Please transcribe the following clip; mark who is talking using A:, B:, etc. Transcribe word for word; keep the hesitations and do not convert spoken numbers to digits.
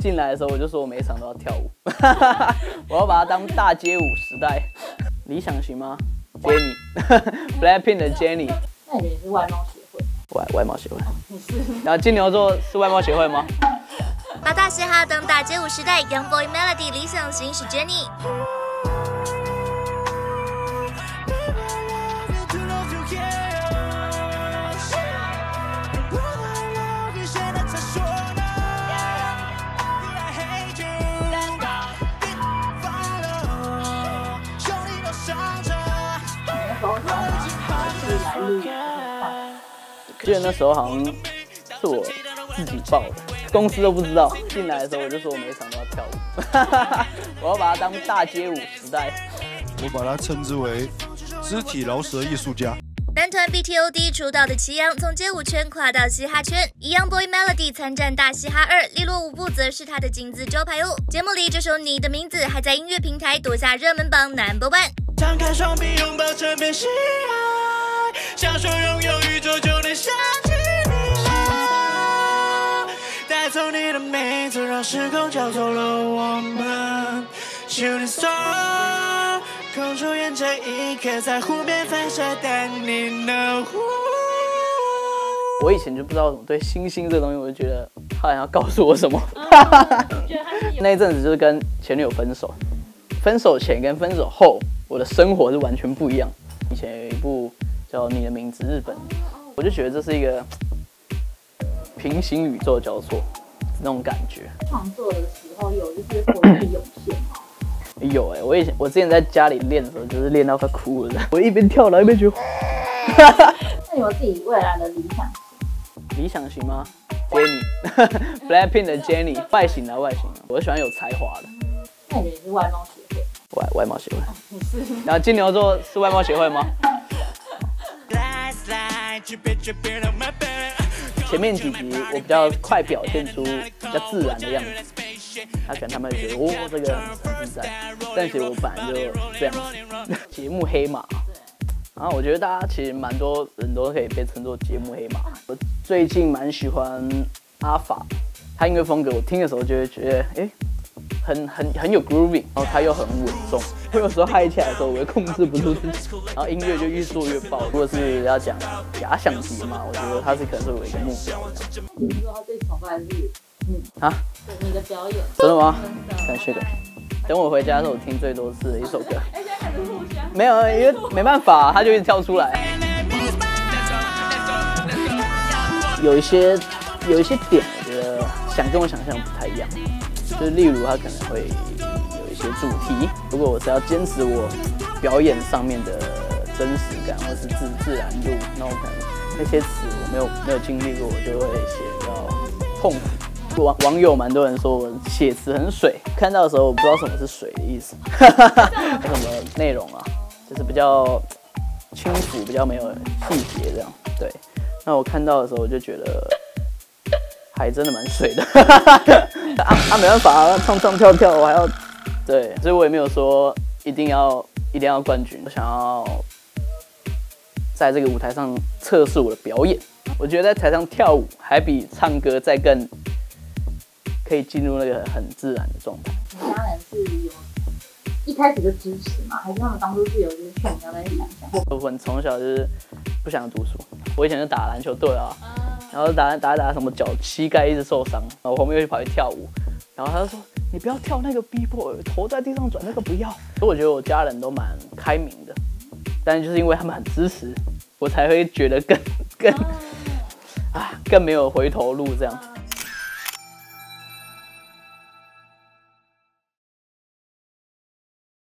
A: 进来的时候我就说我每一场都要跳舞，我要把它当大街舞时代。理想型吗 ？Jennie，Blackpink 的 Jennie。
B: 那你是外貌协会？
A: 外外貌协会。
B: 你是？
A: 然后金牛座是外貌协会吗？
C: 把大嘻哈当大街舞时代 ，Young Boy Melody 理想型是 Jennie。
A: 记得那时候好像是我自己报的，公司都不知道。进来的时候我就说我每一场都要跳舞，我要把它当大街舞时代。
D: 我把它称之为肢体饶舌艺术家。
C: 男团 B T O D 出道的齐阳从街舞圈跨到嘻哈圈，以 Young Boy Melody 参战大嘻哈二，利落舞步则是他的金字招牌哦。节目里这首《你的名字》还在音乐平台夺下热门榜 number one。
E: 张开双臂，拥抱这片喜爱，享受拥有宇宙就能想起你来，带走你的名字，让时空交错了我们。Shooting star， 空出眼这一刻，在湖边反射，但你能呼。
A: 我以前就不知道怎么对星星这个东西，我就觉得他好像要告诉我什么。那一阵子就是跟前女友分手，分手前跟分手后，我的生活是完全不一样。以前有一部叫《你的名字》，日本，我就觉得这是一个平行宇宙交错那种感觉。
B: 创作的时候有就是活力涌现吗？
A: 有哎、欸，我以前我之前在家里练的时候，就是练到快哭了。我一边跳，然后一边觉得。
B: 那你有自己未来的理想型？
A: 理想型吗 ？Jennie，Blackpink 的 Jennie， 外形啊外形啊，我喜欢有才华的。
B: 那你是外貌协会？
A: 外外貌协会。
B: 哦、你是？
A: 然后金牛座是外貌协会吗？前面几集我比较快表现出比较自然的样子，他可能他们会觉得哦这个很自在，但其实我本来就这样子。节目黑马，然后我觉得大家其实蛮多人都可以被称作节目黑马。我最近蛮喜欢阿法，他音乐风格我听的时候就会觉得哎。欸很很很有 grooving， 然后他又很稳重。我有时候嗨起来的时候，我会控制不住自己，然后音乐就越做越爆。如果是要讲假想敌嘛，我觉得他是可能是我一个目标。
B: 你说他最崇拜的是你
A: 啊？
B: 你的表演？
A: 真的吗？感谢感谢。等我回家的时候，我听最多是一首歌。
B: 哎，现在开始互相。
A: 没有，因为没办法，他就一直跳出来。有一些有一些点，我觉得想跟我想象不太一样。就是例如他可能会有一些主题，如果我是要坚持我表演上面的真实感或是自自然度，那我可能那些词我没有没有经历过，我就会写比较痛苦。网网友蛮多人说我写词很水，看到的时候我不知道什么是水的意思，什么内容啊，就是比较轻浮，比较没有细节这样。对，那我看到的时候我就觉得。还真的蛮水的，啊啊没办法啊，唱唱跳跳我还要，对，所以我也没有说一定要一定要冠军，我想要在这个舞台上测试我的表演。我觉得在台上跳舞还比唱歌再更可以进入那个很自然的状态。
B: 你家人是有一开始就支持吗？还是他们当初是有就是劝你要再想想？
A: 我们从小就是不想读书，我以前就打篮球队啊。然后打打打什么脚膝盖一直受伤，然后我后面又去跑去跳舞，然后他就说你不要跳那个 B-boy， 头在地上转那个不要。所以我觉得我家人都蛮开明的，但是就是因为他们很支持，我才会觉得更更啊更没有回头路这样。